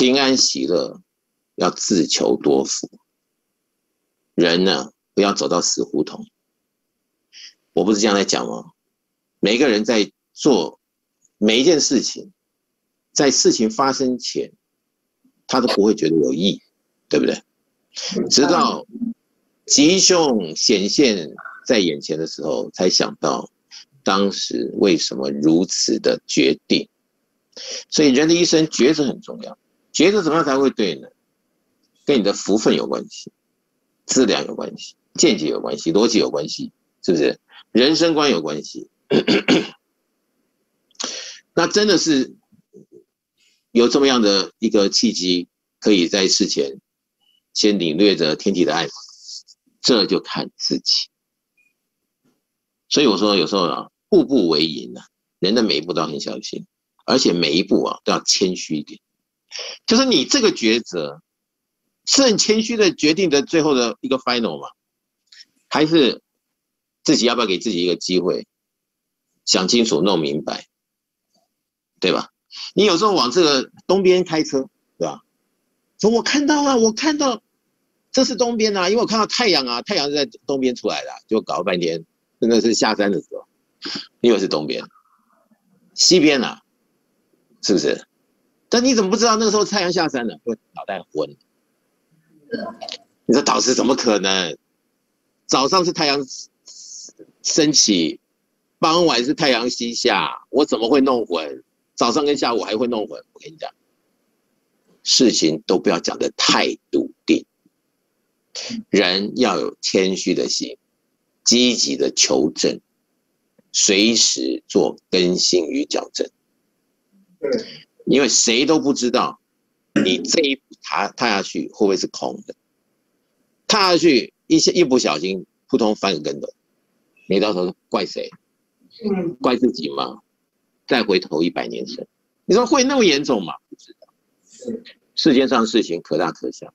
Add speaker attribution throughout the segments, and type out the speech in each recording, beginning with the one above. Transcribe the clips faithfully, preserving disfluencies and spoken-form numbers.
Speaker 1: 平安喜乐，要自求多福。人呢，不要走到死胡同。我不是这样在讲吗？每个人在做每一件事情，在事情发生前，他都不会觉得有意，对不对？直到吉凶显现在眼前的时候，才想到当时为什么如此的决定。所以人的一生抉择很重要，抉择怎么样才会对呢？跟你的福分有关系，资粮有关系，见解有关系，逻辑有关系，是不是？人生观有关系。那真的是有这么样的一个契机，可以在事前先领略着天地的爱吗？这就看自己。所以我说有时候啊，步步为营啊，人的每一步都要很小心，而且每一步啊都要谦虚一点。就是你这个抉择是很谦虚的决定的最后的一个 final 吗？还是自己要不要给自己一个机会，想清楚弄明白，对吧？你有时候往这个东边开车，对吧？说我看到了，我看到这是东边啊，因为我看到太阳啊，太阳是在东边出来的，就搞了半天，真的是下山的时候，因为是东边，西边啊，是不是？但你怎么不知道那个时候太阳下山了？因为脑袋昏。你说导师怎么可能？早上是太阳升起，傍晚是太阳西下，我怎么会弄混？早上跟下午还会弄混？我跟你讲，事情都不要讲得太笃定，人要有谦虚的心，积极的求证，随时做更新与矫正。因为谁都不知道你这一步踏踏下去会不会是空的，踏下去一一不小心扑通翻个跟头，你到时候怪谁？怪自己吗？再回头一百年生，你说会那么严重吗？不知道。世界上事情可大可小，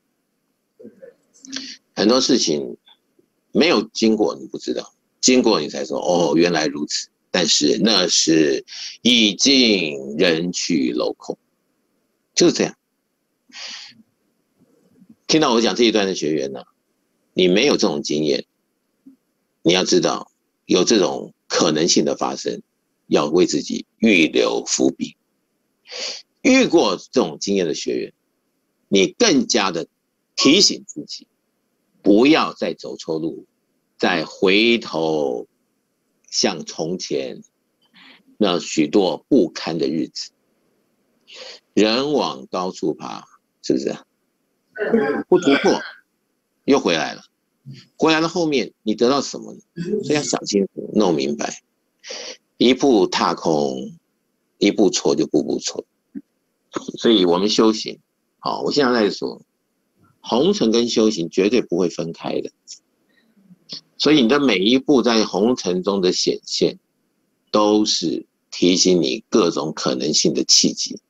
Speaker 1: 很多事情没有经过你不知道，经过你才说哦，原来如此。但是那是已经人去楼空，就是这样。听到我讲这一段的学员呢、啊，你没有这种经验，你要知道有这种可能性的发生，要为自己预留伏笔。遇过这种经验的学员，你更加的提醒自己，不要再走错路，再回头像从前那许多不堪的日子。人往高处爬，是不是？不突破，又回来了。回来了后面你得到什么呢？所以要想清楚，弄明白。一步踏空，一步错就步步错。所以我们修行，好，我现在在说，红尘跟修行绝对不会分开的。所以你的每一步在红尘中的显现，都是提醒你各种可能性的契机。